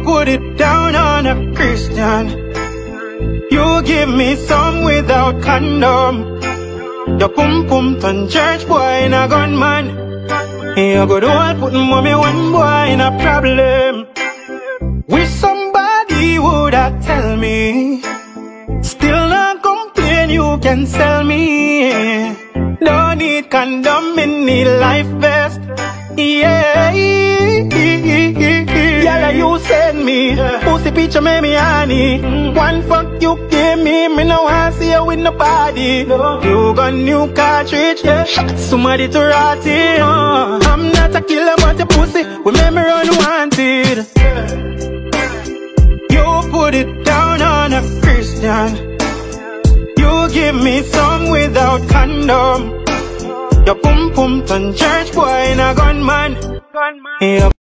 put it down on a Christian. You give me some without condom. Your pum pum turn church boy in a gunman. You go to all putting mommy one boy in a problem. Wish somebody woulda tell me. Still not complain, you can sell me. Don't need condom, me need life vest. Yeah, girl, you send me pussy picture, make me honey. One fuck you give me no want see you with nobody. You got new cartridge, shot somebody to rot it. I'm not a killer, but a pussy we make me run wanted. You put it down on a Christian. You give me some without condom. Your pum pum turn church boy in a gunman.